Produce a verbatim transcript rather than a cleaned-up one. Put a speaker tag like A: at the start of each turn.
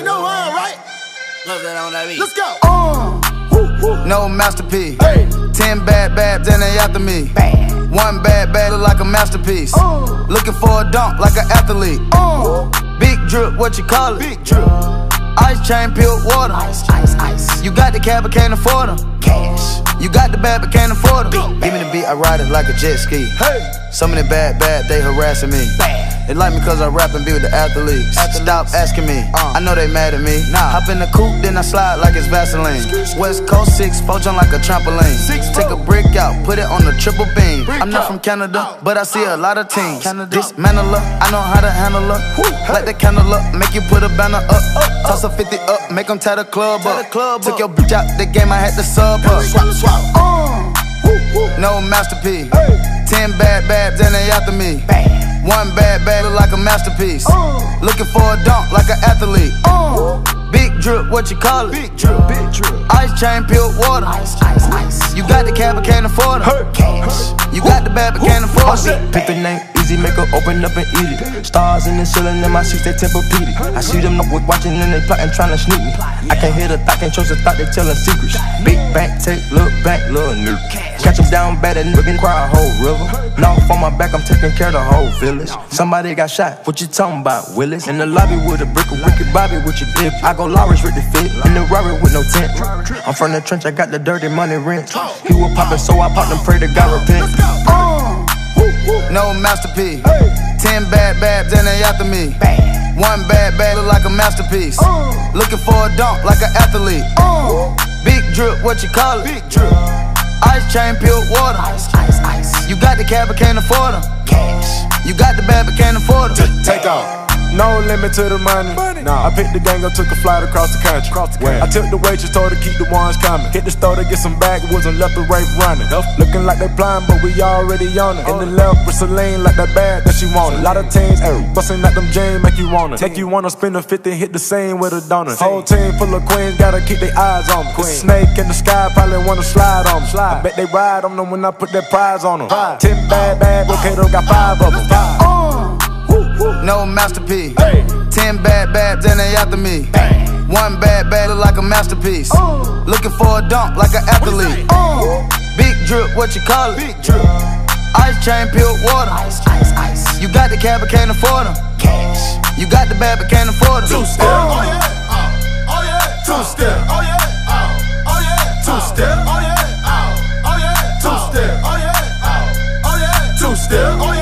A: already know I'm right. Let's go.
B: Uh, no masterpiece.
A: Hey.
B: Ten bad babs and they after me.
C: Bad.
B: One bad bad look like a masterpiece.
A: Uh.
B: Looking for a dunk like an athlete.
A: Uh.
B: Big drip, what you call it?
A: Big drip.
B: Ice chain, peeled water.
C: Ice, ice, ice.
B: You got the cab but can't afford them.
C: Cash.
B: You got the bad but can't afford them. Give me the beat, I ride it like a jet ski.
A: Hey.
B: Some of the bad bad, they harassing me.
C: Bad.
B: They like me cause I rap and be with the athletes.
A: Athletes.
B: Stop asking me,
A: Uh.
B: I know they mad at me.
A: Nah.
B: Hop in the coupe, then I slide like it's Vaseline. West Coast six, four jump like a trampoline.
A: Six,
B: Take a
A: four.
B: brick out, put it on the triple beam.
A: Brick
B: I'm not
A: out.
B: from Canada, but I see a lot of teams.
A: Canada.
B: Dismantle her, I know how to handle her. Light the candle up, make you put a banner up. Toss a fifty up, make them tie the club
A: Tie
B: up.
A: the club
B: Took
A: up.
B: your bitch out the game, I had to sub her.
A: Swap, swap.
B: Uh, no masterpiece.
A: Hey.
B: Ten bad babs and they after me.
C: Bad.
B: One bad bad look like a masterpiece.
A: Uh.
B: Looking for a dunk like an athlete.
A: Uh.
B: Big drip, what you call it?
A: Big drip. Big drip.
B: Ice chain, peeled water.
C: Ice, ice, ice.
B: You got the cab but can't afford
A: Hey.
B: them.
C: Cash.
B: You got the bad but can't afford it.
D: Pimpin' ain't easy, make her open up and eat it. Stars in the ceiling in my seats, they Tempur-Pedic. I see them up with watching and they plotting, trying to sneak me. I can't hear the thought, can't trust the thought, they telling secrets. Big bank, take, look back, little nigga. Catch them down bad and nigga cry a whole river. Now on my back, I'm taking care of the whole village. Somebody got shot, what you talking about, Willis? In the lobby with a brick, a wicked Bobby with your dip. I go Lawrence with the fit, in the Rari with no tent. I'm from the trench, I got the dirty money rent. He was poppin', so I popped and pray to God repent.
B: Uh, no masterpiece.
A: Hey.
B: Ten bad babs and they after me.
C: Bad.
B: One bad bad look like a masterpiece.
A: Uh.
B: Looking for a dunk like an athlete.
A: Uh.
B: Big drip, what you call it?
A: Big drip.
B: Ice chain, peeled water.
C: Ice, ice, ice.
B: You got the cab but can't afford them.
C: Cash.
B: You got the bad but can't afford them.
A: Take off. No limit to the money. Money. Nah. I picked the gang up, took a flight across the country.
C: Across the
A: country. I took the waitress, told her to keep the ones coming. Hit the store to get some backwoods and left the right running. Looking like they blind, but we already on it. In the left with Celine, like that bag that she wanted. A lot of teams, ay, busting at them jeans, make you wanna. Make you wanna spend a fifty, hit the same with a donut. Whole team full of queens, gotta keep their eyes on me. The snake in the sky probably wanna slide on me. I bet they ride on them when I put that prize on them. Ten bad, bad, okay, though, got five of them.
B: Uh, no masterpiece.
A: Hey.
B: Ten bad babs and they after me.
C: Bad.
B: One bad bad look like a masterpiece.
A: Uh.
B: Looking for a dunk like an athlete.
A: Uh.
B: Big drip, what you call it?
A: Big drip.
B: Ice chain, peeled water.
C: Ice, ice, ice.
B: You got the cab but can't afford them.
C: Cash.
B: You got the bad but can't afford them.
A: Two step. Oh yeah. Oh, oh yeah. Two step. Oh yeah. Oh, oh yeah. Two step. Oh yeah. Oh, oh yeah. Two step. Oh yeah. Oh, oh yeah. Two step. Oh yeah.